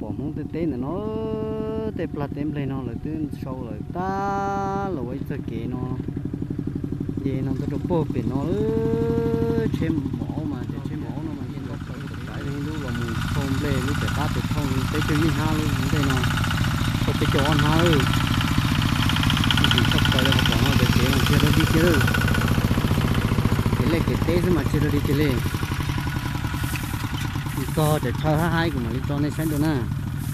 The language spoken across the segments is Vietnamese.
bỏ mông tê tê nó tê pla tém lên nó lại từ sau lại ta là vậy cho kỹ nó gì nó tôi bố bị nó chém mỏ mà chém mỏ nó mà nhìn nó phải lên lúc là mình không lên lúc để ta bị không tới chơi như ha luôn đây nó có tới chỗ ăn ha ơi thì sắp tới là bỏ nó để chế làm chơi đi chơi cái này cái tê mà chơi đi chơi lên to để cho hai của mình cho nên sáng đó nè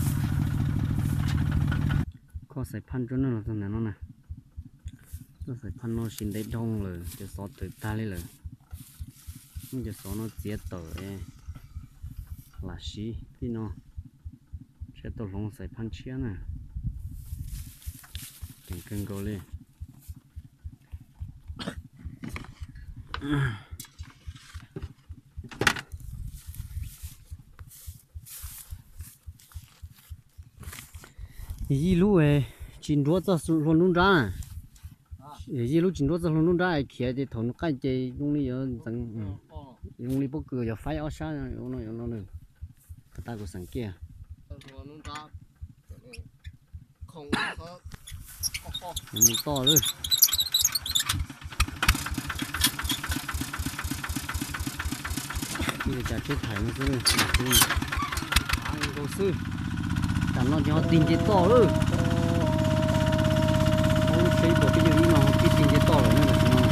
có sợi pan cho nó là thằng này nó nè nó sợi pan nó xin đấy đông rồi cho số từ ta lấy rồi nhưng cho số nó chết tới là xí tí nó sẽ tổ lông sợi pan chia nè cần cân go lên gì lúc ấy chín đuôi cho luôn luôn ra gì lúc chín đuôi cho luôn luôn ra kia thì thằng nó cái gì dùng đi ở rằng dùng đi bốc cửa giờ phải ở xa nó nữa ta có sáng kia một to rồi bây giờ chả chết thải nó rồi ăn đồ sư làm nó cho tin chế to rồi ông thấy có cái gì mà cái tin chế to rồi nên là nó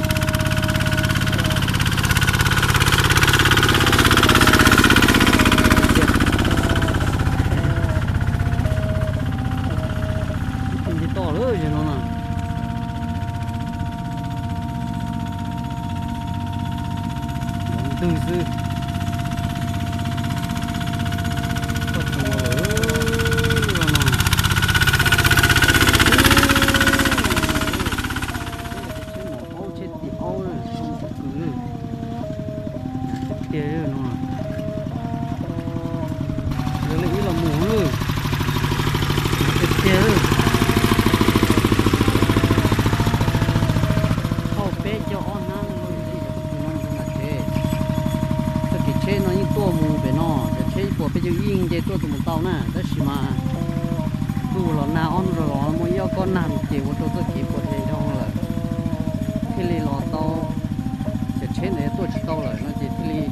tin chế to rồi chứ nó là từ từ tôi tụi mình tao nè, đó chỉ mà tu là nào on rồi là muốn yêu con nằm chỉ của tôi chỉ của thầy thôi là khi li lò tao sẽ chết này tôi chỉ tao là nó chỉ khi li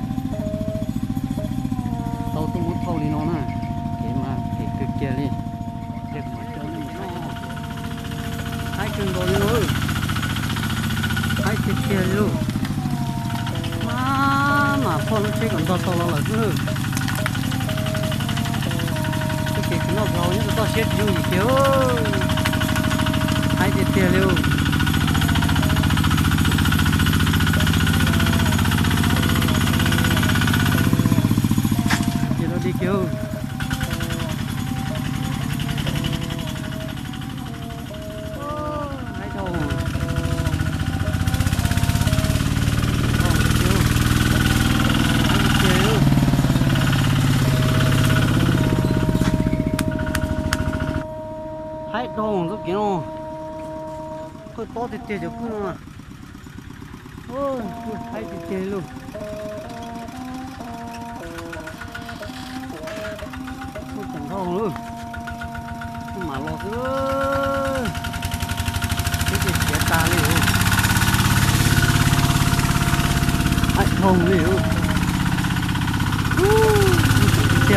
tao tôi muốn thâu li nó nè cái mà cái cực kia đi để mà cho nó hai chân rồi luôn hai chân kia luôn mà con nó chết còn tao là cứ nó vào những cái to xếp dùng gì kiểu hai tiền tiền luôn thì nó đi kiểu hai đầu hai đồng giúp cái nó hơi to thì tiền được không mà ôi hai thì tiền luôn không chẳng đồng luôn mà lo nữa cái gì chết ta liền hai đồng liền tiền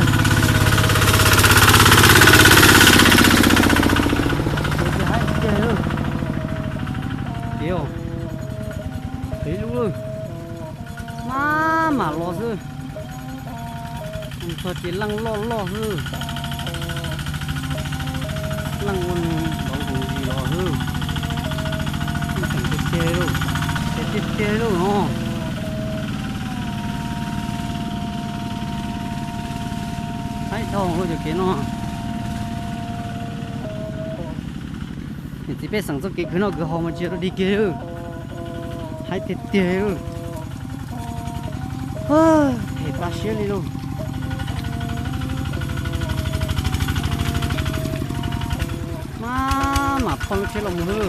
điều thấy luôn mà lo chứ không chỉ lăng lo hư lăng con bảo hồ gì lo hư không cần cái chê luôn nó thấy đâu rồi cái nó chỉ biết sản xuất cái nó cứ hòm mà chưa đi kia hai tiền tiền thì ta xé đi luôn mà con chơi lòng hư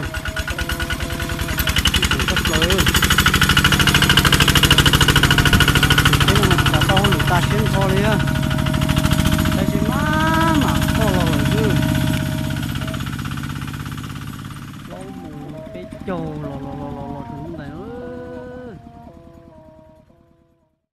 rất lớn thế mà cả to người ta xé to đi á